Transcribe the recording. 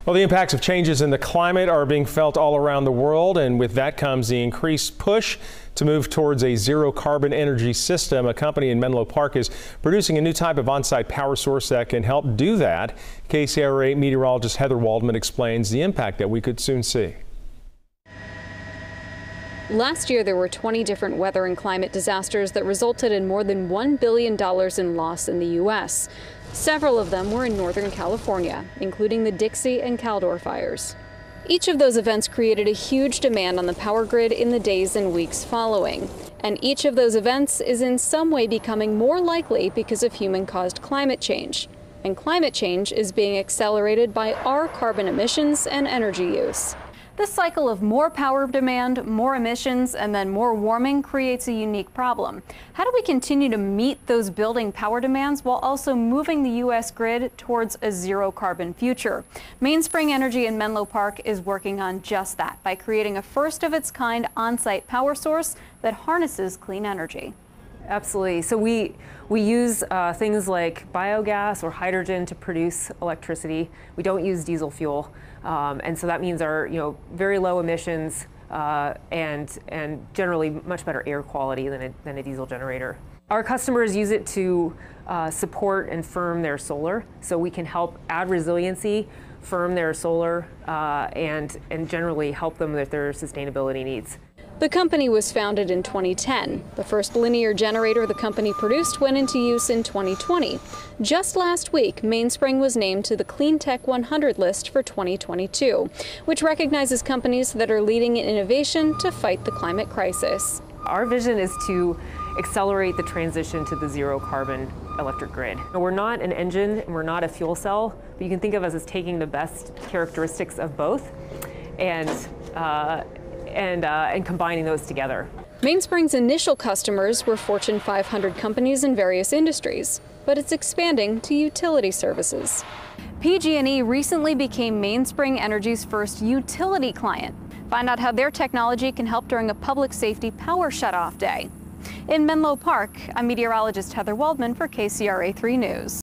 Well, the impacts of changes in the climate are being felt all around the world, and with that comes the increased push to move towards a zero carbon energy system. A company in Menlo Park is producing a new type of on-site power source that can help do that. KCRA meteorologist Heather WALDMAN explains the impact that we could soon see. Last year, there were 20 different weather and climate disasters that resulted in more than $1 billion in loss in the U.S. Several of them were in Northern California, including the Dixie and Caldor fires. Each of those events created a huge demand on the power grid in the days and weeks following. And each of those events is in some way becoming more likely because of human-caused climate change. And climate change is being accelerated by our carbon emissions and energy use. This cycle of more power demand, more emissions, and then more warming creates a unique problem. How do we continue to meet those building power demands while also moving the U.S. grid towards a zero carbon future? Mainspring Energy in Menlo Park is working on just that by creating a first of its kind on-site power source that harnesses clean energy. Absolutely. So we use things like biogas or hydrogen to produce electricity. We don't use diesel fuel, and so that means our very low emissions and generally much better air quality than a diesel generator. Our customers use it to support and firm their solar, so we can help add resiliency, firm their solar, and generally help them with their sustainability needs. The company was founded in 2010. The first linear generator the company produced went into use in 2020. Just last week, Mainspring was named to the Clean Tech 100 list for 2022, which recognizes companies that are leading in innovation to fight the climate crisis. Our vision is to accelerate the transition to the zero carbon electric grid. We're not an engine and we're not a fuel cell, but you can think of us as taking the best characteristics of both and combining those together. Mainspring's initial customers were Fortune 500 companies in various industries, but it's expanding to utility services. PG&E recently became Mainspring Energy's first utility client. Find out how their technology can help during a public safety power shutoff day. In Menlo Park, I'm meteorologist Heather WALDMAN for KCRA 3 News.